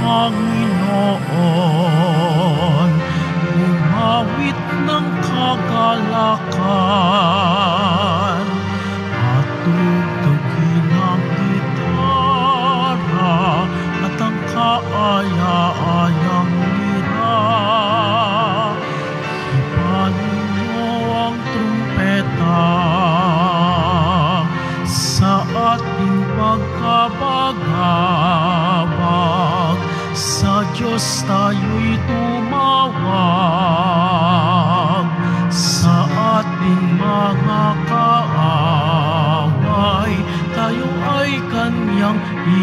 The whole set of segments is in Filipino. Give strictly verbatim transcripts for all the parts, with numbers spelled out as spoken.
Panginoon, umawit ng kagalakan, at tugtugin ang gitara at ang kaaya-ayang lira. Ipanin niyo ang trumpeta sa ating pagkabagabag. Sa Diyos tayo'y tumawag, sa ating mga kaaway tayo ay Kanyang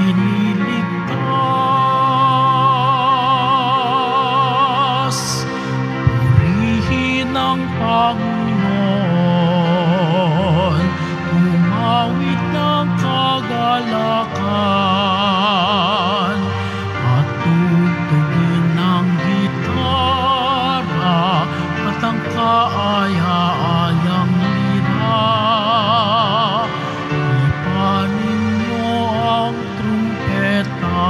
iniligtas. Purihin ang Panginoon, umawit ng kagalakan, at tugtugin ng gitara at ang kaaya-ayang lira. Ipanin niyo ang trumpeta.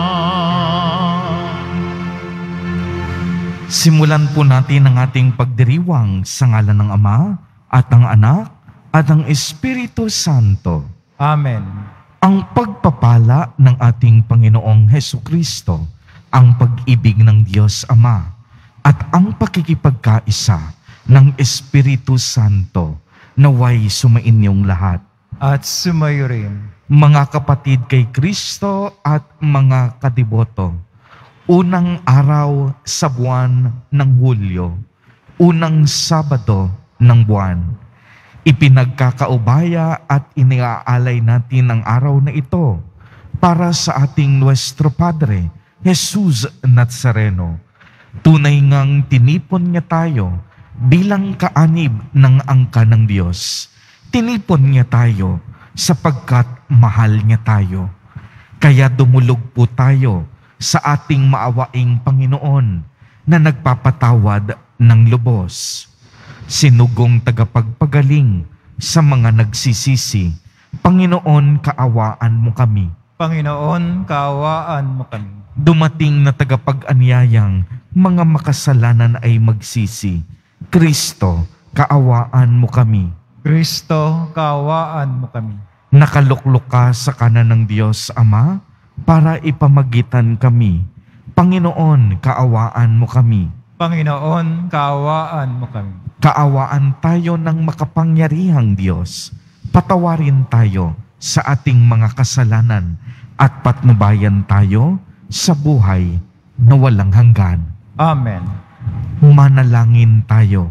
Simulan po natin ang ating pagdiriwang sa ngalan ng Ama at ng Anak at ng Espiritu Santo. Amen. Ang pagpapala ng ating Panginoong Hesukristo, ang pag-ibig ng Diyos Ama, at ang pakikipagkaisa ng Espiritu Santo naway sumainyong lahat. At sumayo rin. Mga kapatid kay Kristo at mga kadiboto, unang araw sa buwan ng Hulyo, unang Sabado ng buwan, ipinagkakaubaya at iniaalay natin ang araw na ito para sa ating Nuestro Padre, Jesus Nazareno. Tunay ngang tinipon niya tayo bilang kaanib ng angka ng Diyos. Tinipon niya tayo sapagkat mahal niya tayo. Kaya dumulog po tayo sa ating maawaing Panginoon na nagpapatawad ng lubos. Sinugong tagapagpagaling sa mga nagsisisi, Panginoon, kaawaan mo kami. Panginoon, kaawaan mo kami. Dumating na tagapag-anyayang mga makasalanan ay magsisi, Kristo, kaawaan mo kami. Kristo, kaawaan mo kami. Nakaluklok ka sa kanan ng Diyos Ama para ipamagitan kami. Panginoon, kaawaan mo kami. Panginoon, kaawaan mo kami. Kaawaan tayo ng makapangyarihang Diyos. Patawarin tayo sa ating mga kasalanan at patnubayan tayo sa buhay na walang hanggan. Amen. Manalangin tayo.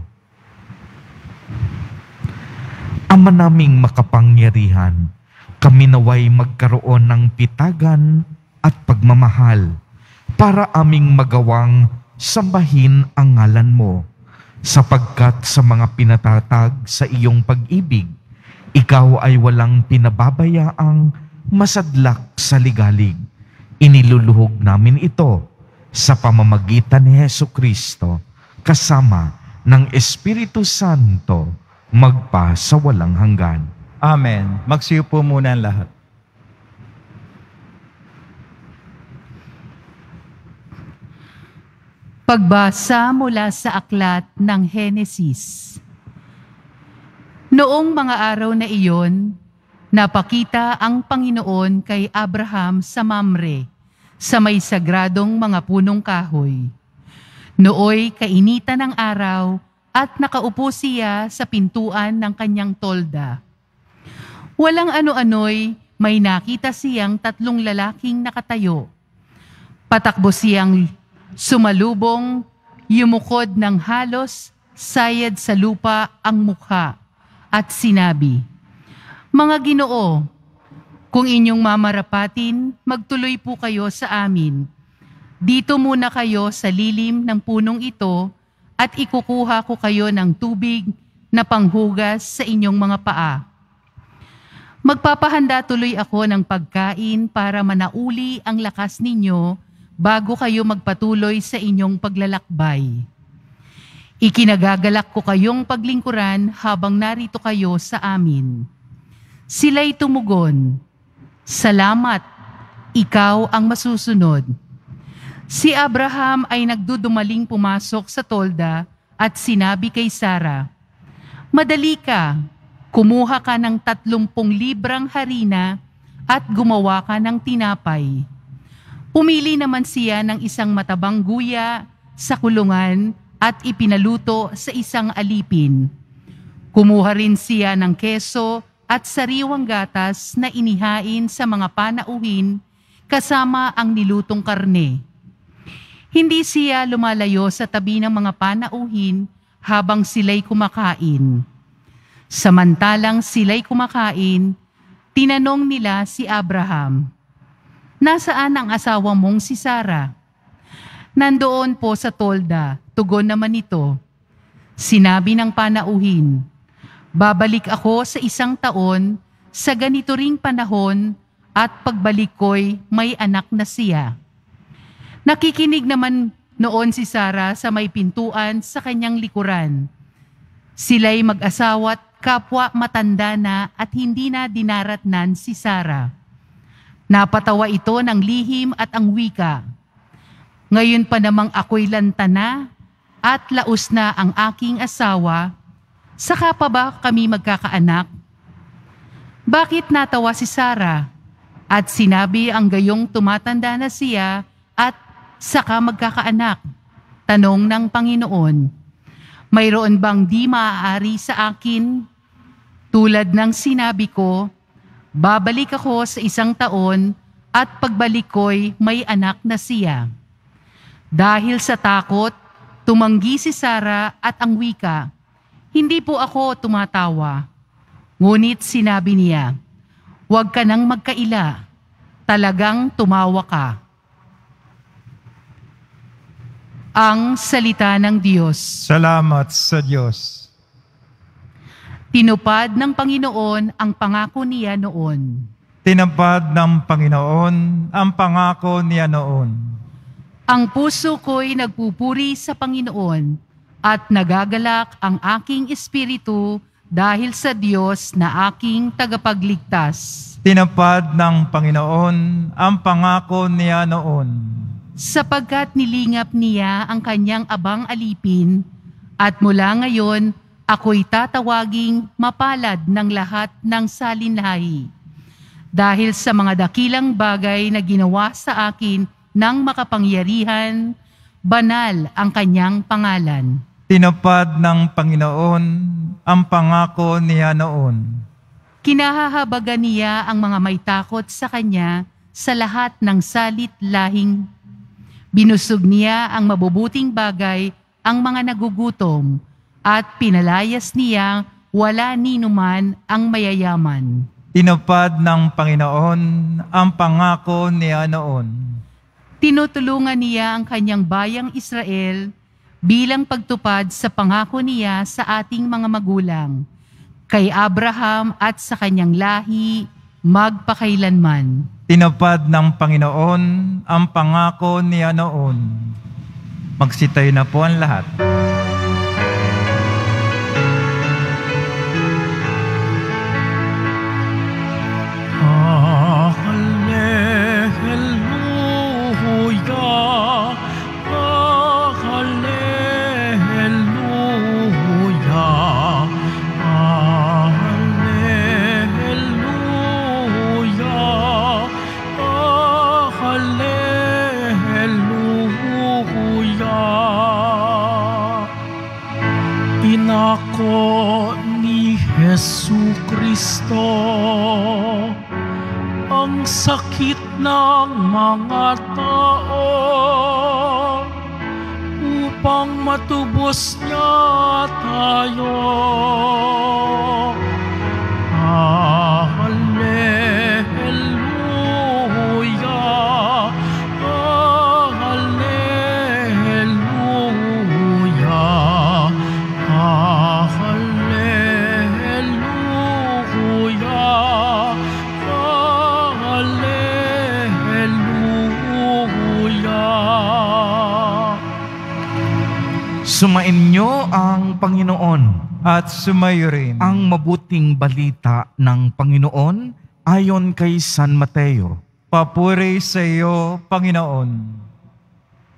Ama naming makapangyarihan, kami naway magkaroon ng pitagan at pagmamahal para aming magawang sambahin ang ngalan mo, sapagkat sa mga pinatatag sa iyong pag-ibig, ikaw ay walang pinababayaang masadlak sa ligalig. Iniluluhog namin ito sa pamamagitan ni Hesukristo, kasama ng Espiritu Santo, magpa sa walang hanggan. Amen. Magsiyo po muna ang lahat. Pagbasa mula sa aklat ng Henesis. Noong mga araw na iyon, napakita ang Panginoon kay Abraham sa Mamre, sa may sagradong mga punong kahoy. Nooy kainitan ng araw at nakaupo siya sa pintuan ng kanyang tolda. Walang ano-ano'y may nakita siyang tatlong lalaking nakatayo. Patakbo siyang sumalubong, yumukod ng halos, sayad sa lupa ang mukha, at sinabi, "Mga Ginoo, kung inyong mamarapatin, magtuloy po kayo sa amin. Dito muna kayo sa lilim ng punong ito at ikukuha ko kayo ng tubig na panghugas sa inyong mga paa. Magpapahanda tuloy ako ng pagkain para manauli ang lakas ninyo bago kayo magpatuloy sa inyong paglalakbay. Ikinagagalak ko kayong paglingkuran habang narito kayo sa amin." Sila'y tumugon, "Salamat, ikaw ang masusunod." Si Abraham ay nagdudumaling pumasok sa tolda at sinabi kay Sara, "Madali ka, kumuha ka ng tatlumpung librang harina at gumawa ka ng tinapay." Pumili naman siya ng isang matabang guya sa kulungan at ipinaluto sa isang alipin. Kumuha rin siya ng keso at sariwang gatas na inihain sa mga panauhin kasama ang nilutong karne. Hindi siya lumalayo sa tabi ng mga panauhin habang sila'y kumakain. Samantalang sila'y kumakain, tinanong nila si Abraham, "Nasaan ang asawa mong si Sara?" "Nandoon po sa tolda," tugon naman nito. Sinabi ng panauhin, "Babalik ako sa isang taon sa ganito ring panahon at pagbalik ko'y may anak na siya." Nakikinig naman noon si Sara sa may pintuan sa kanyang likuran. Sila'y mag-asawa't kapwa matanda na at hindi na dinaratnan si Sara. Napatawa ito ng lihim at ang wika, "Ngayon pa namang ako'y lantana at laos na ang aking asawa, saka pa ba kami magkakaanak?" Bakit natawa si Sara at sinabi ang gayong tumatanda na siya at saka magkakaanak? Tanong ng Panginoon, "Mayroon bang di maaari sa akin? Tulad ng sinabi ko, babalik ako sa isang taon at pagbalik ko'y may anak na siya." Dahil sa takot, tumanggi si Sara at ang wika, "Hindi po ako tumatawa." Ngunit sinabi niya, "Huwag ka nang magkaila, talagang tumawa ka." Ang salita ng Diyos. Salamat sa Diyos. Tinupad ng Panginoon ang pangako niya noon. Tinapad ng Panginoon ang pangako niya noon. Ang puso ko'y nagpupuri sa Panginoon at nagagalak ang aking espiritu dahil sa Diyos na aking tagapagligtas. Tinapad ng Panginoon ang pangako niya noon. Sapagkat nilingap niya ang kanyang abang alipin, at mula ngayon ako'y tatawaging mapalad ng lahat ng salinlahi. Dahil sa mga dakilang bagay na ginawa sa akin ng makapangyarihan, banal ang kanyang pangalan. Tinapad ng Panginoon ang pangako niya noon. Kinahahabagan niya ang mga may takot sa kanya sa lahat ng salit lahing. Binusog niya ang mabubuting bagay, ang mga nagugutom, at pinalayas niya wala ninuman ang mayayaman. Tinupad ng Panginoon ang pangako niya noon. Tinutulungan niya ang kanyang bayang Israel bilang pagtupad sa pangako niya sa ating mga magulang, kay Abraham at sa kanyang lahi magpakailanman. Tinupad ng Panginoon ang pangako niya noon. Magsitayo na po ang lahat. Ah, hallelujah. Ah, hallelujah. Ah, hallelujah. Ah, hallelujah. Inako ni Jesucristo ang sakit ng mga tao upang matubos niya tayo. Ah, hallelujah. Ah, hallelujah. Ah, hallelujah. Ah, hallelujah. Sumainyo ang Panginoon. At sumayo rin Ang mabuting balita ng Panginoon ayon kay San Mateo. papuri sa iyo, Panginoon.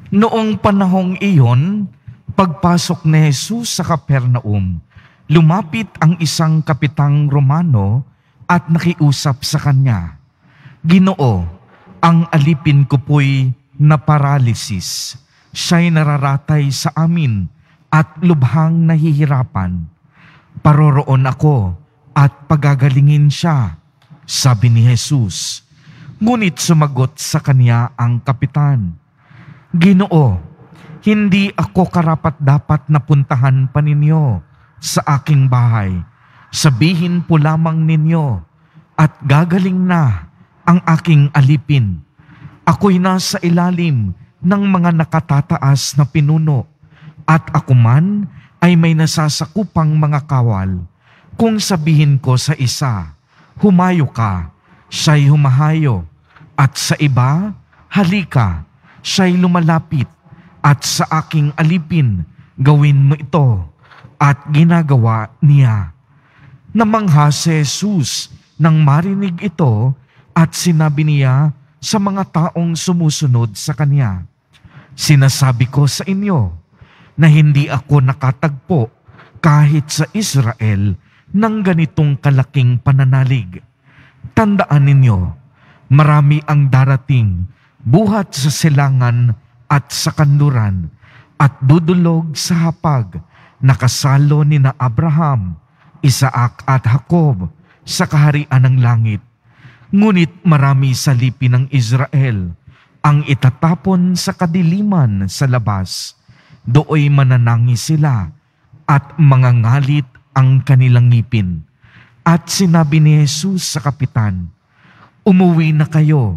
Noong panahong iyon, pagpasok ni Jesus sa Capernaum, lumapit ang isang kapitang Romano at nakiusap sa kanya, "Ginoo, ang alipin ko po'y na-paralysis. Siya'y nararatay sa amin at lubhang nahihirapan. Paroroon ako at pagagalingin siya," sabi ni Jesus. Ngunit sumagot sa kanya ang kapitan, "Ginoo, hindi ako karapat-dapat na puntahan pa ninyo sa aking bahay. Sabihin po lamang ninyo at gagaling na ang aking alipin. Ako'y nasa ilalim ng mga nakatataas na pinuno at ako man ay may nasasakupang mga kawal. Kung sabihin ko sa isa, humayo ka, siya'y humahayo, at sa iba, halika, siya'y lumalapit, at sa aking alipin, gawin mo ito, at ginagawa niya." Namangha si Jesus nang marinig ito at sinabi niya sa mga taong sumusunod sa kanya, "Sinasabi ko sa inyo na hindi ako nakatagpo kahit sa Israel ng ganitong kalaking pananalig. Tandaan ninyo, marami ang darating buhat sa silangan at sa kanluran at dudulog sa hapag na kasalo ni na Abraham, Isaac at Jacob sa kaharian ng langit. Ngunit marami sa lipi ng Israel ang itatapon sa kadiliman sa labas. Dooy mananangis sila at mangangalit ang kanilang ngipin." At sinabi ni Jesus sa kapitan, "Umuwi na kayo.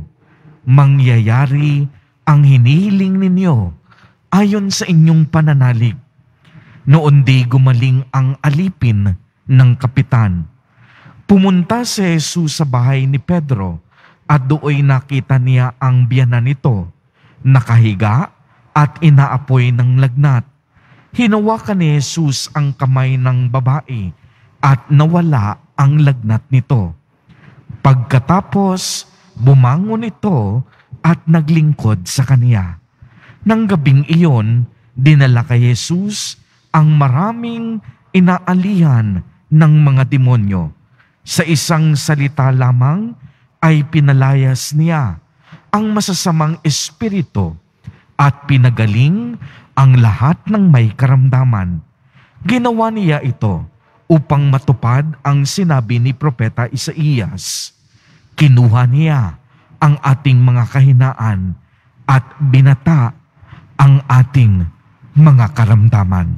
Mangyayari ang hinihiling ninyo ayon sa inyong pananalig." Noon di gumaling ang alipin ng kapitan. Pumunta si Jesus sa bahay ni Pedro at dooy nakita niya ang biyanan nito, nakahiga at inaapoy ng lagnat. Hinawakan ni Jesus ang kamay ng babae at nawala ang lagnat nito. Pagkatapos, bumangon ito at naglingkod sa kaniya. Nang gabing iyon, dinala kay Jesus ang maraming inaalihan ng mga demonyo. Sa isang salita lamang ay pinalayas niya ang masasamang espiritu at pinagaling ang lahat ng may karamdaman. Ginawa niya ito upang matupad ang sinabi ni Propeta Isaías. Kinuha niya ang ating mga kahinaan at binata ang ating mga karamdaman.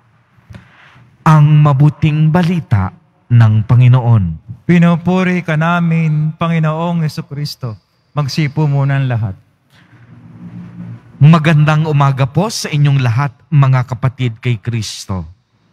Ang mabuting balita ng Panginoon. Pinupuri ka namin, Panginoong Jesucristo. Magsipo muna ang lahat. Magandang umaga po sa inyong lahat, mga kapatid kay Kristo.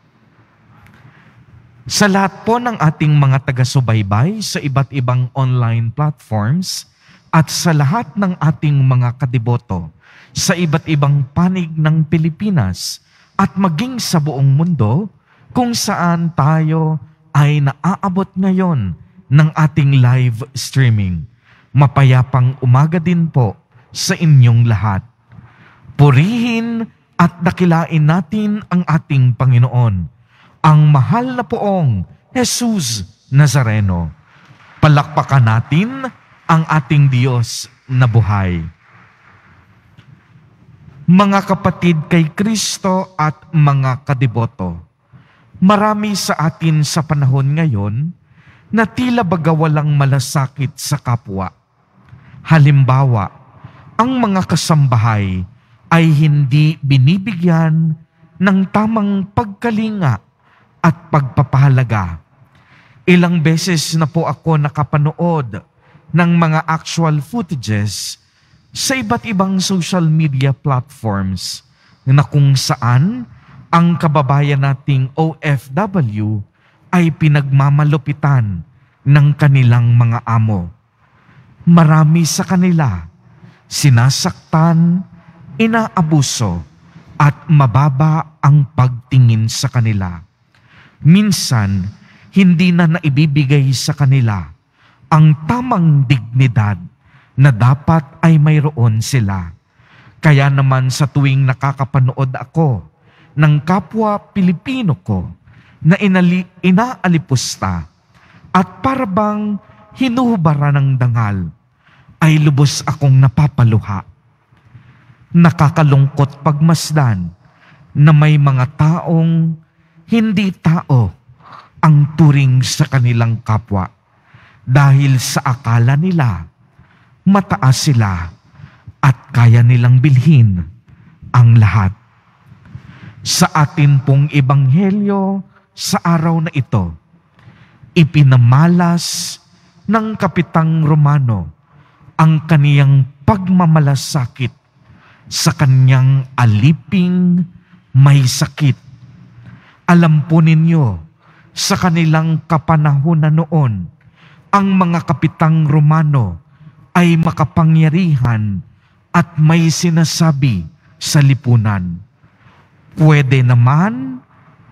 Sa lahat po ng ating mga taga-subaybay sa iba't ibang online platforms at sa lahat ng ating mga kadiboto sa iba't ibang panig ng Pilipinas at maging sa buong mundo kung saan tayo ay naaabot ngayon ng ating live streaming. Mapayapang umaga din po sa inyong lahat. Purihin at dakilain natin ang ating Panginoon, ang mahal na poong Jesus Nazareno. Palakpakan natin ang ating Diyos na buhay. Mga kapatid kay Kristo at mga kadiboto, marami sa atin sa panahon ngayon na tila baga walang malasakit sa kapwa. Halimbawa, ang mga kasambahay ay hindi binibigyan ng tamang pagkalinga at pagpapahalaga. Ilang beses na po ako nakapanood ng mga actual footages sa iba't ibang social media platforms na kung saan ang kababayan nating O F W ay pinagmamalupitan ng kanilang mga amo. Marami sa kanila sinasaktan, inaabuso, at mababa ang pagtingin sa kanila. Minsan, hindi na naibibigay sa kanila ang tamang dignidad na dapat ay mayroon sila. Kaya naman sa tuwing nakakapanood ako ng kapwa Pilipino ko na inali, inaalipusta at parabang hinuhubara ng dangal, ay lubos akong napapaluha. Nakakalungkot pagmasdan na may mga taong hindi tao ang turing sa kanilang kapwa dahil sa akala nila mataas sila at kaya nilang bilhin ang lahat. Sa atin pong ebanghelyo sa araw na ito, ipinamalas ng Kapitang Romano ang kaniyang pagmamalasakit sa kanyang aliping may sakit. Alam po ninyo, sa kanilang kapanahunan noon, ang mga Kapitang Romano ay makapangyarihan at may sinasabi sa lipunan. Pwede naman,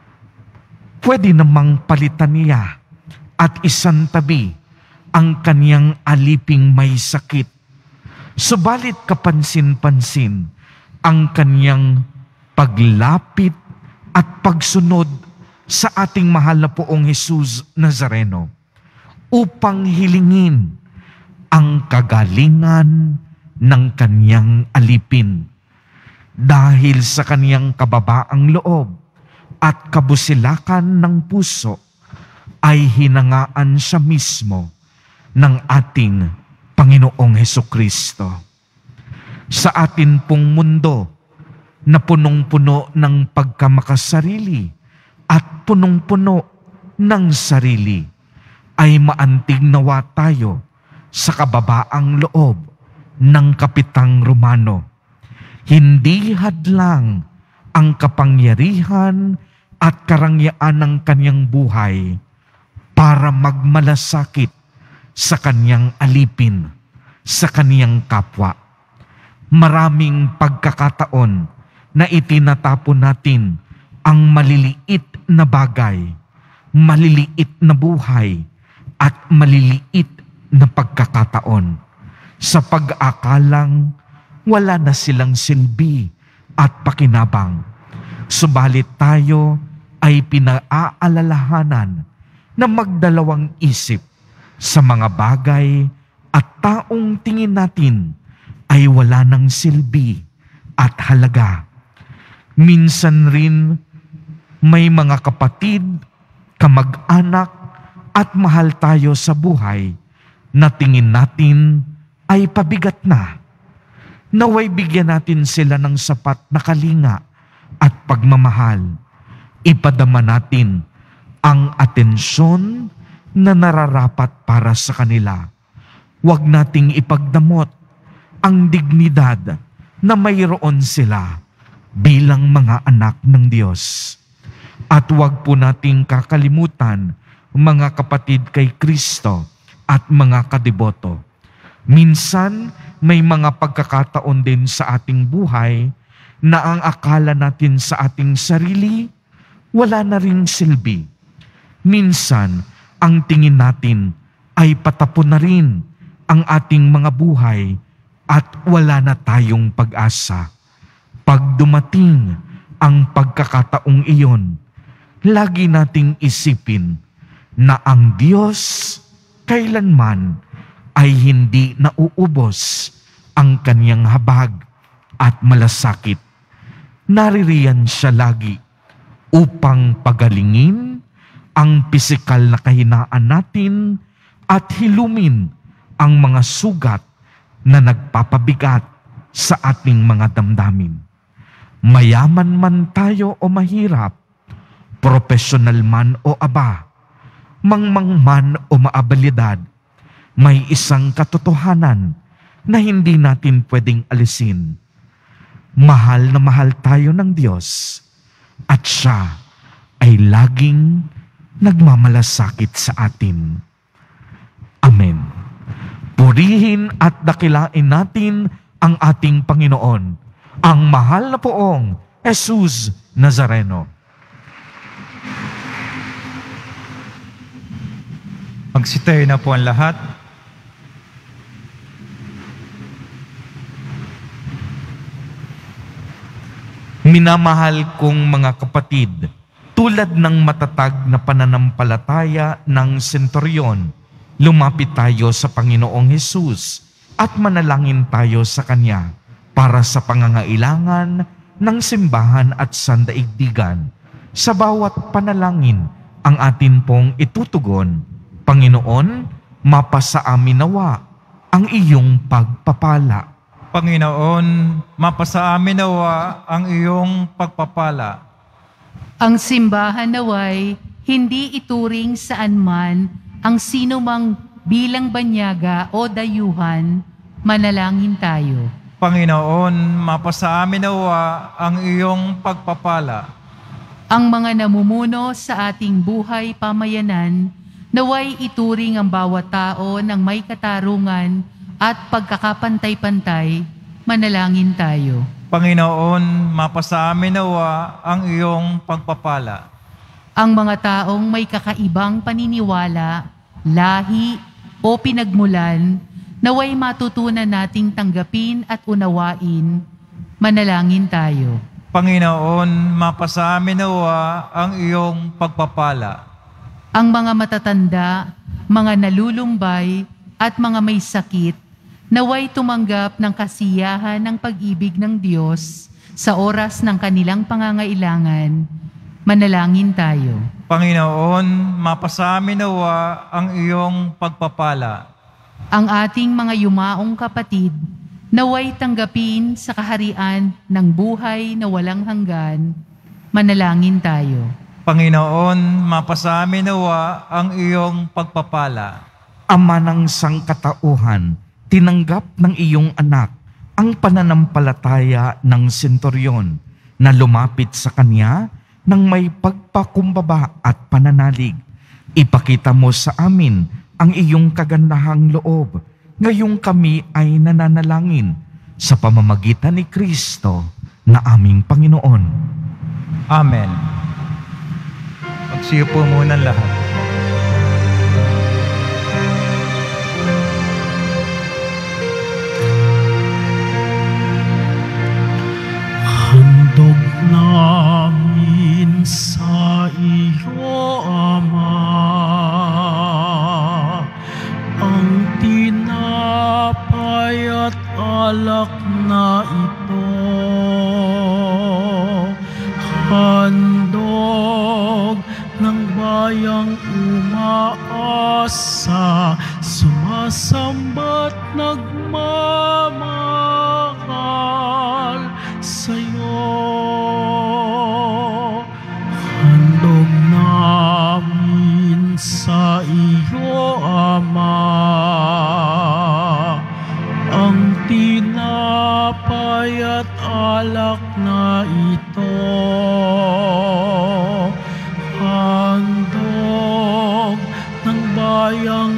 pwede namang palitan niya at isantabi ang kaniyang aliping may sakit. Subalit kapansin-pansin ang kaniyang paglapit at pagsunod sa ating mahal na Poong Jesus Nazareno upang hilingin ang kagalingan ng kaniyang alipin. Dahil sa kaniyang kababaang loob at kabusilakan ng puso, ay hinangaan siya mismo ng ating Panginoong Hesukristo. Sa atin pong mundo na punong-puno ng pagkamakasarili at punong-puno ng sarili, ay maantig nawa tayo sa kababaang loob ng Kapitang Romano. Hindi hadlang ang kapangyarihan at karangyaan ng kanyang buhay para magmalasakit sa kanyang alipin, sa kanyang kapwa. Maraming pagkakataon na itinatapon natin ang maliliit na bagay, maliliit na buhay, at maliliit na pagkakataon sa pag-akalang wala na silang silbi at pakinabang. Subalit tayo ay pinaalalahanan na magdalawang isip sa mga bagay at taong tingin natin ay wala ng silbi at halaga. Minsan rin may mga kapatid, kamag-anak at mahal tayo sa buhay na tingin natin ay pabigat na. Naway bigyan natin sila ng sapat na kalinga at pagmamahal. Ipadama natin ang atensyon na nararapat para sa kanila. Huwag nating ipagdamot ang dignidad na mayroon sila bilang mga anak ng Diyos. At huwag po nating kakalimutan, mga kapatid kay Kristo at mga kadeboto. Minsan, may mga pagkakataon din sa ating buhay na ang akala natin sa ating sarili, wala na ring silbi. Minsan, ang tingin natin ay patapon na rin ang ating mga buhay at wala na tayong pag-asa. Pag dumating ang pagkakataong iyon, lagi nating isipin na ang Diyos kailanman ay hindi nauubos ang kaniyang habag at malasakit. Naririyan siya lagi upang pagalingin ang pisikal na kahinaan natin at hilumin ang mga sugat na nagpapabigat sa ating mga damdamin. Mayaman man tayo o mahirap, profesional man o aba, mangmang man o maabalidad, may isang katotohanan na hindi natin pwedeng alisin. Mahal na mahal tayo ng Diyos at siya ay laging nagmamalasakit sa atin. Amen. Purihin at dakilain natin ang ating Panginoon, ang mahal na Poong Jesus Nazareno. Magsitayo na po ang lahat. Minamahal kong mga kapatid, tulad ng matatag na pananampalataya ng senturyon, lumapit tayo sa Panginoong Hesus at manalangin tayo sa Kanya para sa pangangailangan ng simbahan at sandaigdigan. Sa bawat panalangin, ang atin pong itutugon, Panginoon, mapasa amin nawa ang iyong pagpapala. Panginoon, mapasa amin nawa ang iyong pagpapala. Ang simbahan naway hindi ituring saan man ang sino mang bilang banyaga o dayuhan, manalangin tayo. Panginoon, mapasa amin nawa ang iyong pagpapala. Ang mga namumuno sa ating buhay pamayanan, naway ituring ang bawat tao ng may katarungan at pagkakapantay-pantay, manalangin tayo. Panginoon, mapasa amin nawa ang iyong pagpapala. Ang mga taong may kakaibang paniniwala, lahi o pinagmulan, naway matutunan nating tanggapin at unawain, manalangin tayo. Panginoon, mapasa amin nawa ang iyong pagpapala. Ang mga matatanda, mga nalulumbay, at mga may sakit, naway tumanggap ng kasiyahan ng pag-ibig ng Diyos sa oras ng kanilang pangangailangan, manalangin tayo. Panginoon, mapasa amin nawa ang iyong pagpapala. Ang ating mga yumaong kapatid, naway tanggapin sa kaharian ng buhay na walang hanggan, manalangin tayo. Panginoon, mapasa amin nawa ang iyong pagpapala. Ama ng sangkatauhan, tinanggap ng iyong anak ang pananampalataya ng senturyon na lumapit sa kanya ng may pagpakumbaba at pananalig. Ipakita mo sa amin ang iyong kagandahang loob. Ngayong kami ay nananalangin sa pamamagitan ni Kristo na aming Panginoon. Amen. Magsiyo po muna lahat. Handog namin sa iyo, Ama, ang tinapay at alak na ito. Handog ng bayang umaasa, sumasamba't nagmamahal sa'yo. Handog namin sa iyo, Ama, ang tinapay at alak na ito. Handog ng bayang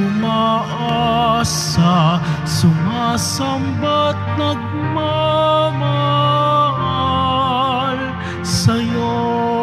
umaasa, sumasamba't nagmamahal sa'yo.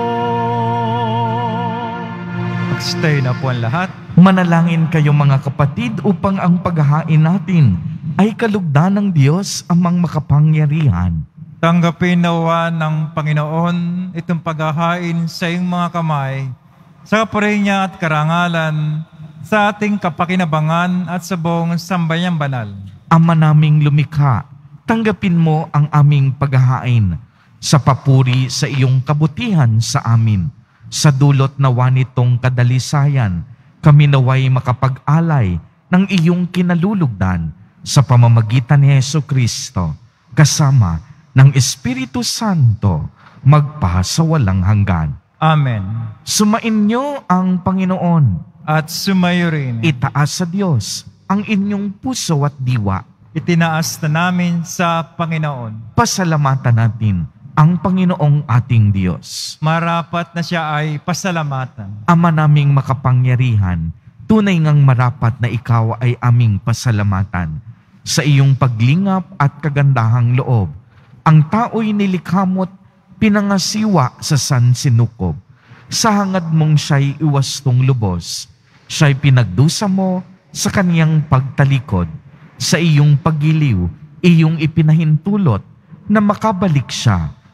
Magstay na po ang lahat. Manalangin kayo mga kapatid upang ang paghahain natin ay kalugdan ng Diyos amang makapangyarihan. Tanggapin nawa ng Panginoon itong paghahain sa iyong mga kamay, sa kapuri niya at karangalan, sa ating kapakinabangan at sa buong sambayang banal. Ama naming lumikha, tanggapin mo ang aming paghahain sa papuri sa iyong kabutihan sa amin. Sa dulot nawa nitong kadalisayan, kami naway makapag-alay ng iyong kinalulugdan sa pamamagitan ni Jesucristo, kasama ng Espiritu Santo, magpasawalang hanggan. Amen. Sumainyo ang Panginoon. At sumayo rin. Itaas sa Diyos ang inyong puso at diwa. Itinaas na namin sa Panginoon. Pasalamatan natin ang Panginoong ating Diyos. Marapat na siya ay pasalamatan. Ama naming makapangyarihan, tunay ngang marapat na ikaw ay aming pasalamatan. Sa iyong paglingap at kagandahang loob, ang tao'y nilikhamot pinangasiwa sa sansinukob. Sa hangad mong siya'y iwastong lubos, siya'y pinagdusa mo sa kaniyang pagtalikod. Sa iyong paggiliw, iyong ipinahintulot na makabalik siya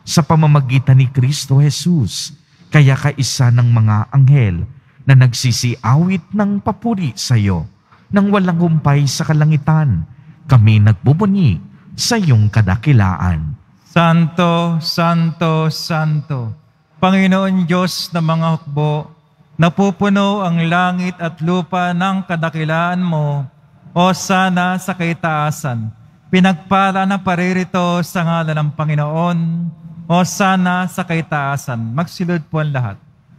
sa pamamagitan ni Kristo Jesus. Kaya kaisa ng mga anghel na nagsisiawit ng papuri sa iyo, nang walang humpay sa kalangitan, kami nagbubunyi sa iyong kadakilaan. Santo, Santo, Santo, Panginoon Diyos ng mga hukbo, napupuno ang langit at lupa ng kadakilaan mo, o sana sa kaitaasan. Pinagpala na paririto sa ngalan ng Panginoon, o sana sa kaitaasan. Magsilod po ang lahat.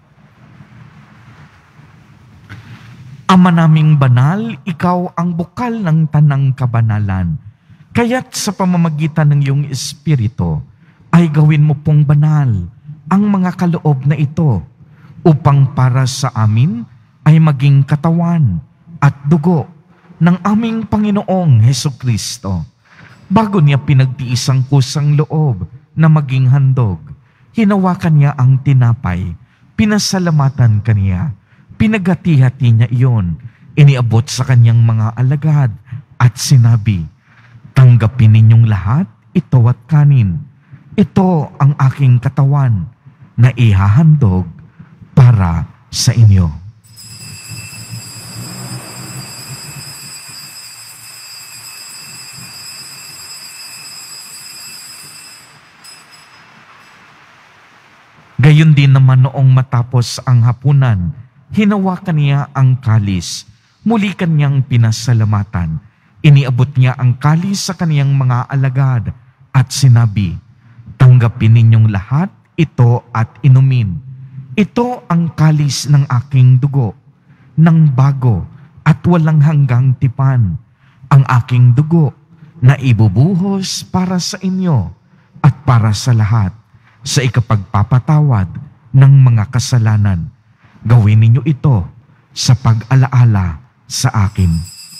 Ama naming banal, ikaw ang bukal ng tanang kabanalan. Kaya't sa pamamagitan ng iyong Espiritu, ay gawin mo pong banal ang mga kaloob na ito, upang para sa amin ay maging katawan at dugo ng aming Panginoong Hesukristo. Bago niya pinagtiis ang kusang loob na maging handog, hinawakan niya ang tinapay, pinasalamatan kaniya, pinagati-hati niya iyon, iniabot sa kanyang mga alagad at sinabi, "Tanggapin ninyong lahat ito at kanin. Ito ang aking katawan na ihahandog para sa inyo." Gayon din naman noong matapos ang hapunan, hinawakan niya ang kalis, muli kanyang pinasalamatan. Iniabot niya ang kalis sa kaniyang mga alagad at sinabi, "Tanggapin ninyong lahat ito at inumin. Ito ang kalis ng aking dugo, ng bago at walang hanggang tipan, ang aking dugo na ibubuhos para sa inyo at para sa lahat, sa ikapagpapatawad ng mga kasalanan. Gawin ninyo ito sa pag-alaala sa akin."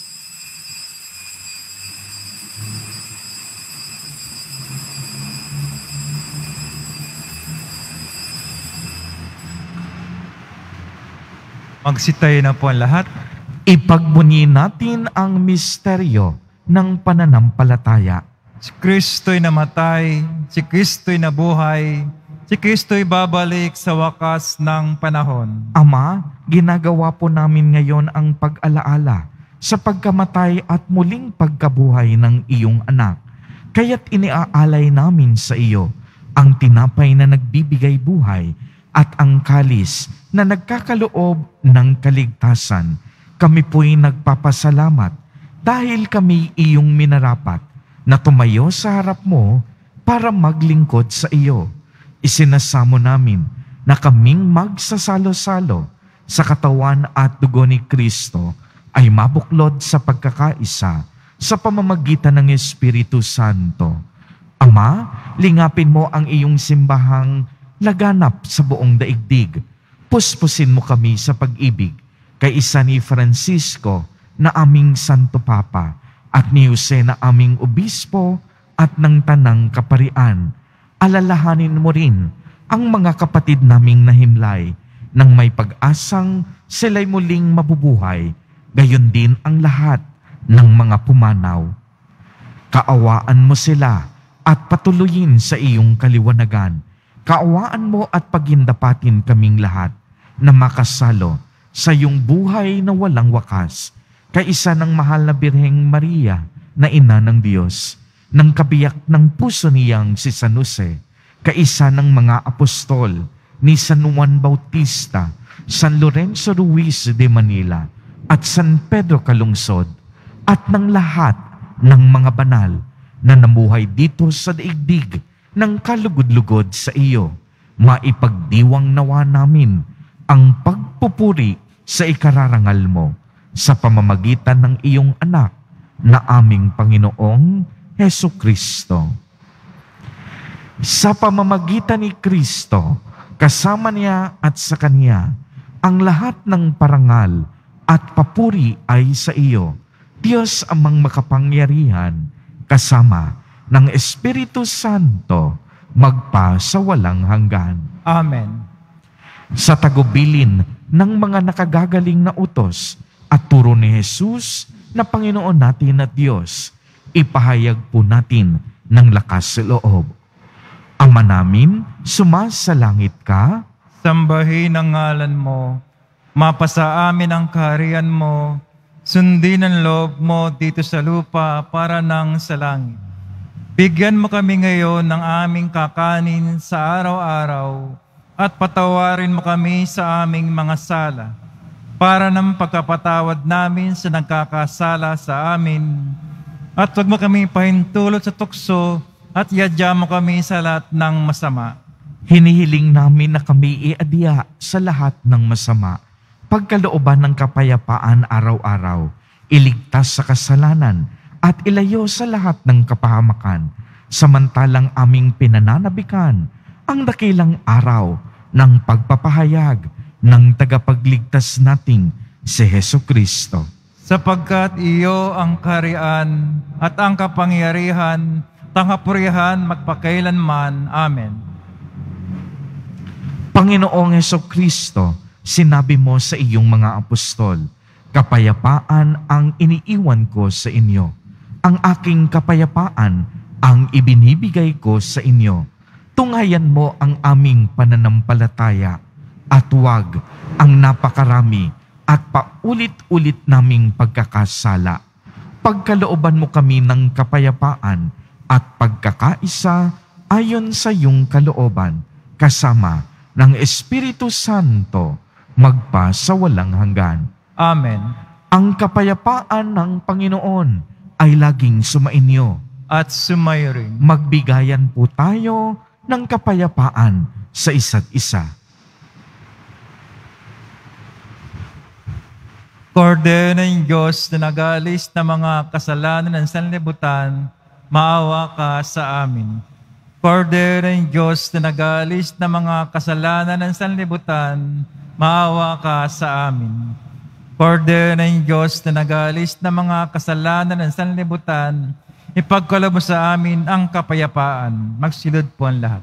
Magsitayo na po ang lahat. Ipagbunyi natin ang misteryo ng pananampalataya. Si Kristo'y namatay, si Kristo'y nabuhay, si Kristo'y babalik sa wakas ng panahon. Ama, ginagawa po namin ngayon ang pag-alaala sa pagkamatay at muling pagkabuhay ng iyong anak. Kaya't iniaalay namin sa iyo ang tinapay na nagbibigay buhay at ang kalis na nagkakaloob ng kaligtasan. Kami po'y nagpapasalamat dahil kami iyong minarapat na tumayo sa harap mo para maglingkod sa iyo. Isinasamo namin na kaming magsasalo-salo sa katawan at dugo ni Kristo ay mabuklod sa pagkakaisa sa pamamagitan ng Espiritu Santo. Ama, lingapin mo ang iyong simbahang laganap sa buong daigdig. Puspusin mo kami sa pag-ibig kay isa ni Francisco na aming Santo Papa at ni Jose na aming Obispo at ng Tanang Kaparian. Alalahanin mo rin ang mga kapatid naming nahimlay nang may pag-asang sila'y muling mabubuhay, gayon din ang lahat ng mga pumanaw. Kaawaan mo sila at patuloyin sa iyong kaliwanagan. Kaawaan mo at pagindapatin kaming lahat na makasalo sa iyong buhay na walang wakas, kaisa ng mahal na Birheng Maria na ina ng Diyos, ng kabiyak ng puso niyang si San Jose, kaisa ng mga apostol ni San Juan Bautista, San Lorenzo Ruiz de Manila, at San Pedro Calungsod, at ng lahat ng mga banal na namuhay dito sa daigdig ng kalugod-lugod sa iyo. Maipagdiwang nawa namin ang pagpupuri sa ikararangal mo sa pamamagitan ng iyong anak na aming Panginoong Hesukristo. Sa pamamagitan ni Kristo, kasama niya at sa Kanya, ang lahat ng parangal at papuri ay sa iyo, Diyos amang makapangyarihan, kasama ng Espiritu Santo, magpa sa walang hanggan. Amen. Sa tagubilin ng mga nakagagaling na utos at turo ni Jesus na Panginoon natin at Diyos, ipahayag po natin ng lakas sa loob. Ama namin, sumasalangit ka. Sambahin ang ngalan mo. Mapasa amin ang kaharian mo. Sundin ang loob mo dito sa lupa para nang sa langit. Bigyan mo kami ngayon ng aming kakanin sa araw-araw at patawarin mo kami sa aming mga sala para ng pagkapatawad namin sa nagkakasala sa amin. At huwag mo kami pahintulot sa tukso at iadya mo kami sa lahat ng masama. Hinihiling namin na kami iadya sa lahat ng masama, pagkalooban ng kapayapaan araw-araw, iligtas sa kasalanan, at ilayo sa lahat ng kapahamakan, samantalang aming pinananabikan ang dakilang araw ng pagpapahayag ng tagapagligtas nating si Jesucristo. Sapagkat iyo ang kaharian at ang kapangyarihan, tangkapurihan magpakailanman. Amen. Panginoong Jesucristo, sinabi mo sa iyong mga apostol, kapayapaan ang iniiwan ko sa inyo. Ang aking kapayapaan ang ibinibigay ko sa inyo. Tunghayan mo ang aming pananampalataya at huwag ang napakarami at paulit-ulit naming pagkakasala. Pagkalooban mo kami ng kapayapaan at pagkakaisa ayon sa iyong kalooban, kasama ng Espiritu Santo, magpa sa walang hanggan. Amen. Ang kapayapaan ng Panginoon ay laging sumainyo. At sumayo rin. Magbigayan po tayo ng kapayapaan sa isa't isa. Kordero ng Diyos na nag-aalis ng mga kasalanan ng sanlibutan, maawa ka sa amin. Kordero ng Diyos na nag-aalis ng mga kasalanan ng sanlibutan, maawa ka sa amin. Kordero ng Diyos na nag-aalis ng mga kasalanan ng sanlibutan, ipagkaloob mo sa amin ang kapayapaan. Magsilod po ang lahat.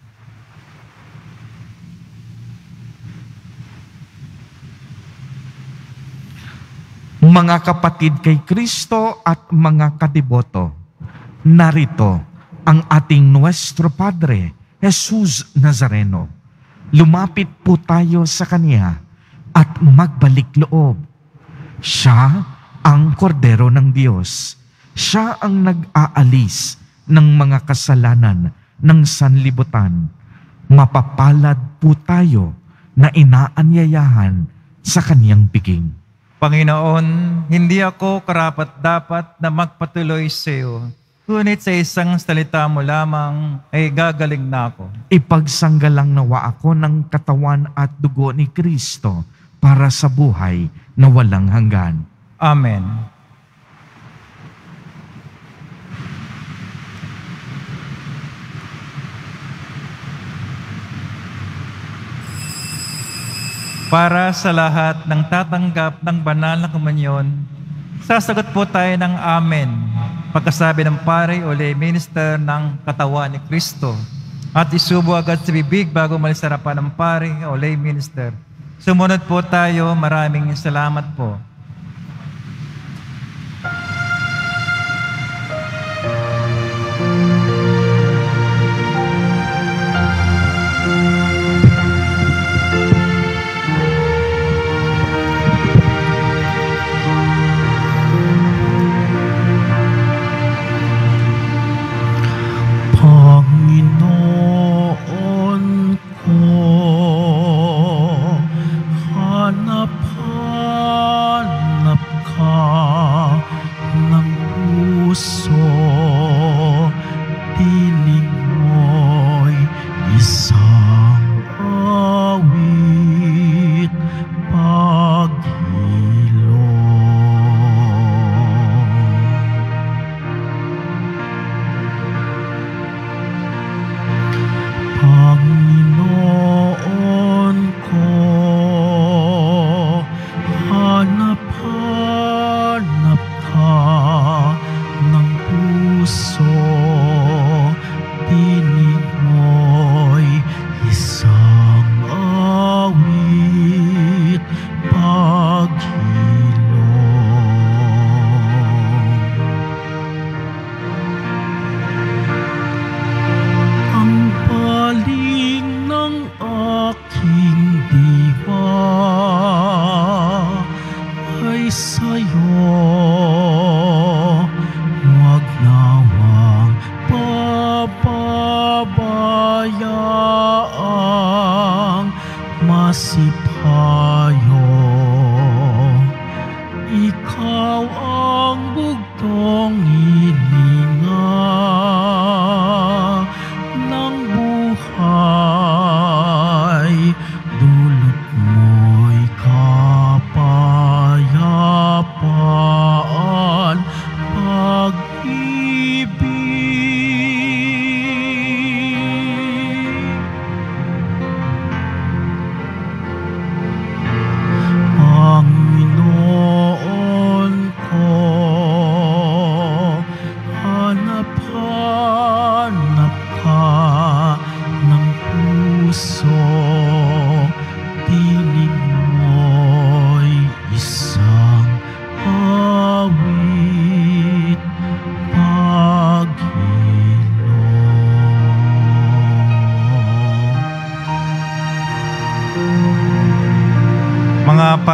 Mga kapatid kay Kristo at mga kadiboto, narito ang ating Nuestro Padre, Jesus Nazareno. Lumapit po tayo sa Kanya at magbalik loob. Siya ang kordero ng Diyos. Siya ang nag-aalis ng mga kasalanan ng sanlibutan. Mapapalad po tayo na inaanyayahan sa Kaniyang piging. Panginoon, hindi ako karapat-dapat na magpatuloy sa iyo, ngunit sa isang salita mo lamang ay gagaling na ako. Ipagsanggalang nawa ako ng katawan at dugo ni Kristo para sa buhay na walang hanggan. Amen. Para sa lahat ng tatanggap ng banal na komunyon, sasagot po tayo ng Amen pagkasabi ng pare o lay minister ng katawan ni Kristo at isubo agad sa bibig bago malis sa harapan ng pare o lay minister. Sumunod po tayo. Maraming salamat po. Panginoon ko, hanapan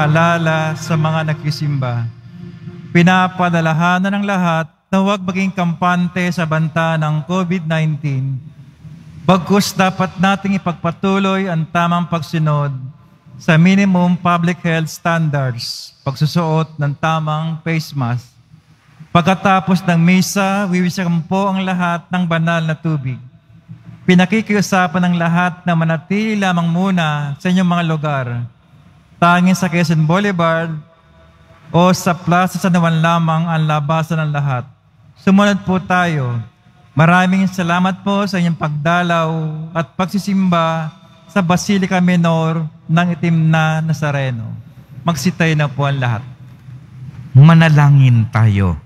paalala sa mga nagsisimba. Pinapadalahanan ng lahat na huwag maging kampante sa banta ng COVID nineteen. Bagkus dapat nating ipagpatuloy ang tamang pagsunod sa minimum public health standards, pagsusuot ng tamang face mask. Pagkatapos ng misa, wiwisakan po ang lahat ng banal na tubig. Pinakikiusapan ng lahat na manatili lamang muna sa inyong mga lugar. Tanging sa Quezon Boulevard o sa Plaza San Juan lamang ang labasan ng lahat. Sumunod po tayo. Maraming salamat po sa inyong pagdalaw at pagsisimba sa Basilica Minor ng Itim na Nazareno. Magsitay na po ang lahat. Manalangin tayo.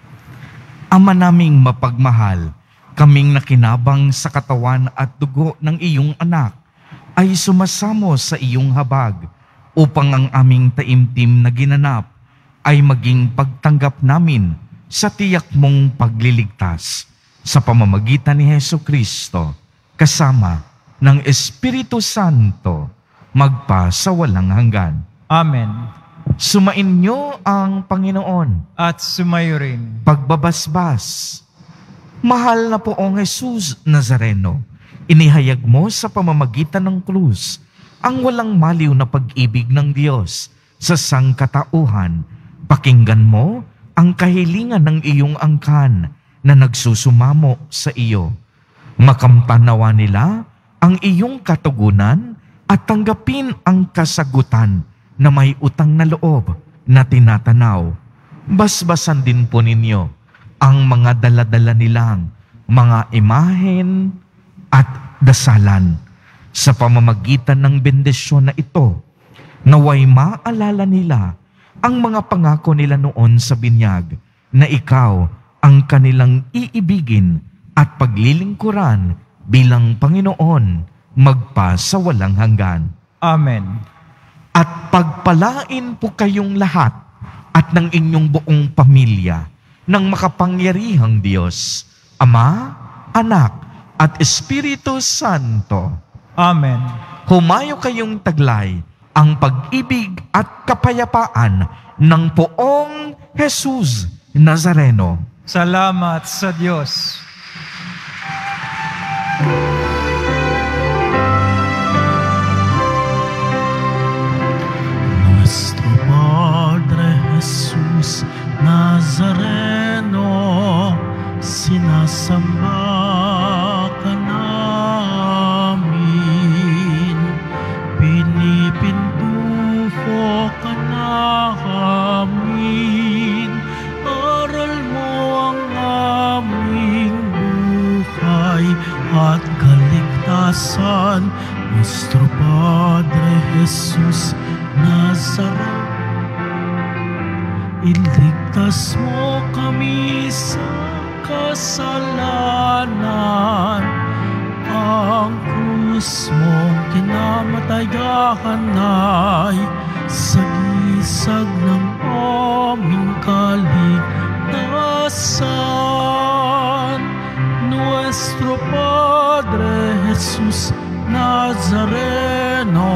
Ama naming mapagmahal, kaming nakinabang sa katawan at dugo ng iyong anak ay sumasamo sa iyong habag upang ang aming taimtim na ginanap ay maging pagtanggap namin sa tiyak mong pagliligtas sa pamamagitan ni Hesukristo kasama ng Espiritu Santo magpa sa walang hanggan. Amen. Sumainyo ang Panginoon At sumayo rin. pagbabasbas. Mahal na poong Jesus Nazareno, inihayag mo sa pamamagitan ng krus ang walang maliw na pag-ibig ng Diyos sa sangkatauhan. Pakinggan mo ang kahilingan ng iyong angkan na nagsusumamo sa iyo. Makampanawa nila ang iyong katugunan at tanggapin ang kasagutan na may utang na loob na tinatanaw. Basbasan din po ninyo ang mga daladala nilang mga imahen at dasalan. Sa pamamagitan ng bendisyon na ito, naway maalala nila ang mga pangako nila noon sa binyag na ikaw ang kanilang iibigin at paglilingkuran bilang Panginoon magpa sa walang hanggan. Amen. At pagpalain po kayong lahat at ng inyong buong pamilya ng makapangyarihang Diyos, Ama, Anak, at Espiritu Santo. Amen. Humayo kayong taglay ang pag-ibig at kapayapaan ng poong Jesus Nazareno. Salamat sa Diyos. Nuestro Padre Jesus Nazareno, sinasamba ka namin, pinipintuho ka namin, aral mo ang aming buhay at kaligtasan. Nuestro Padre Jesus Nazareno, iligtas mo kami sa kasalanan. Ang krus mong kinamatayan ay sagisag ng aming kaligtasan. Nuestro Padre Jesus Nazareno,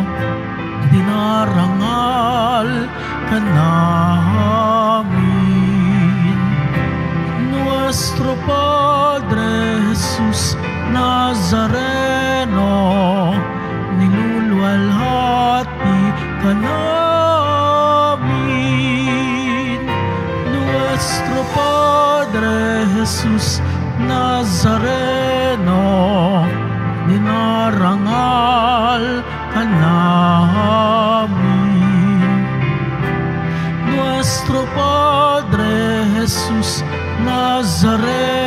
dinarangal ka namin. Nuestro Padre Jesus Nazareno, niluluwalhati ka namin. Nuestro Padre Jesus Nazareno, dinarangal ka namin. Nuestro Padre Jesus Nazareno,